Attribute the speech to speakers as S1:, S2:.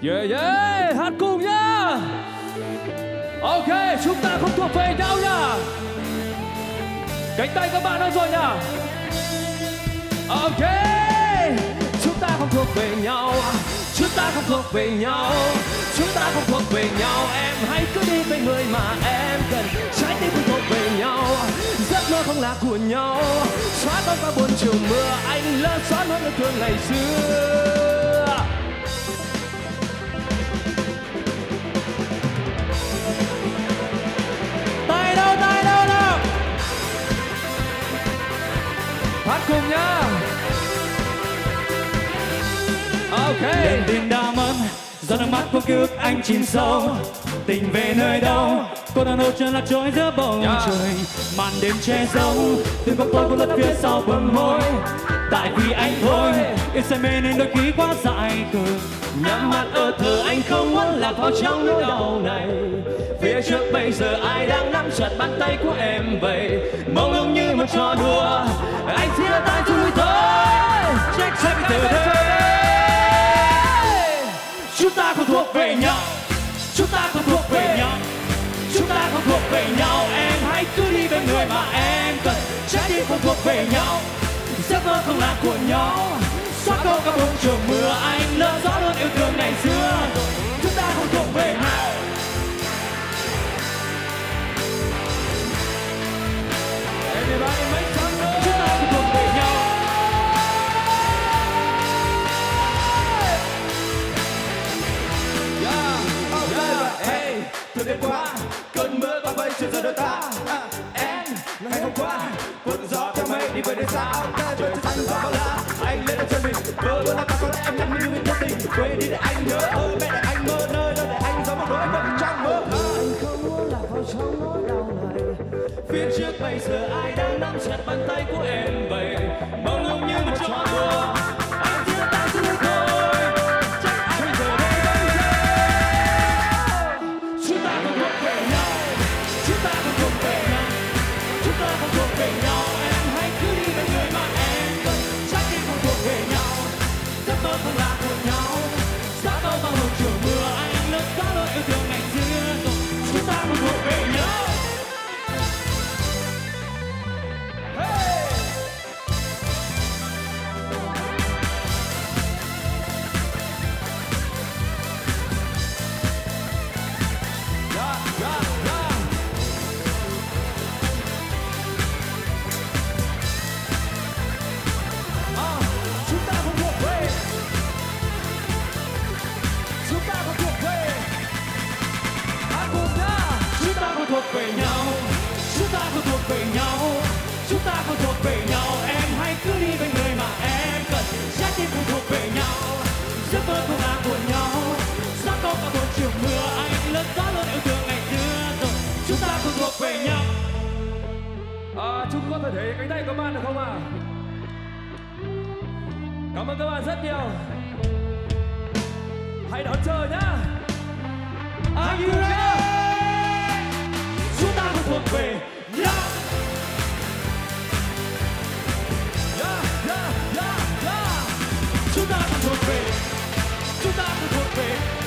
S1: Yeah yeah, hát cùng nhá. Ok, chúng ta không thuộc về nhau nha. Cánh tay các bạn đâu rồi nhá. Ok, chúng ta không thuộc về nhau. Chúng ta không thuộc về nhau. Chúng ta không thuộc về nhau. Em hãy cứ đi với người mà em cần. Trái tim không thuộc về nhau. Giấc mơ không là của nhau. Xóa bớt qua buồn chiều mưa. Anh lỡ xóa hết yêu thương ngày xưa. Tay đâu nào. Hát cùng nhá. Ok.
S2: Lên đêm đã mất, giọt nước mắt của ký ức anh chìm sâu. Tình về nơi đâu, cô đơn đâu chân là trôi giữa bầu trời. Màn đêm che giấu, từng góc tôi cũng lật phía sau bờ môi. Tại vì anh thôi, yêu say mê nên đôi khi quá dại khờ.
S1: Nhắm mắt ơ thơ anh không muốn lạc vào trong nỗi đau này. Phía trước bây giờ ai đang nắm chặt bàn tay của em vậy. Mong ước như một trò đùa, anh chia tay chúng thôi. Trách trách từ đây.
S2: Chúng ta không thuộc về nhau. Chúng ta không thuộc về nhau. Chúng ta không thuộc về nhau. Em hãy cứ đi bên người mà em cần. Trái tim không thuộc về nhau. Giấc mơ không là của nhau. Xóa câu cả buồn chiều mưa. Anh lỡ rõ luôn yêu thương ngày xưa. Chúng ta không thuộc về nhau.
S1: Everybody make some noise.
S2: Chúng ta không thuộc về nhau.
S1: Hey, thời gian qua cơn mưa bao vây trên đôi ta. Em ngày hôm qua cuộn gió theo mây đi về nơi xa. Trời xanh và bao la, anh lên chân mình. Bơ là con em nhắn như nhất tình. Quên đi để anh nhớ ơi, mẹ để anh mơ nơi đâu để anh giống một nỗi mộng trong mơ. Anh không muốn lạc vào trong nỗi đau này. Phía trước bây giờ ai đang nắm chặt bàn tay của em vậy. Mong ước như một trò đùa. Anh chia tay chúng thôi.
S2: Em hãy cứ đi bên người mà em cần. Trái tim không thuộc về nhau. Giấc mơ không là của nhau. Xóa câu bao một chiều mưa. Anh lỡ xóa đôi yêu thương ngày xưa rồi. Chúng ta không thuộc về nhau.
S1: Hey! Chúng ta không thuộc về. Chúng ta không thuộc về. Hát cùng nhá.
S2: Chúng ta không thuộc về nhau. Chúng ta không thuộc về nhau. Chúng ta không thuộc về nhau. Em hãy cứ đi bên người mà em cần. Trái tim không thuộc về nhau. Giấc mơ không là của nhau. Xóa câu cả buồn chiều mưa. Anh lỡ xóa luôn yêu thương ngày xưa rồi. Chúng ta không thuộc về nhau.
S1: Chúng có thể thấy cánh tay của bạn được không ạ? Cảm ơn các bạn rất nhiều. Hãy đón chờ nhá.
S2: Are you ready? Chúng ta không thuộc về nhau. Chúng ta không thuộc về. Chúng ta không thuộc về.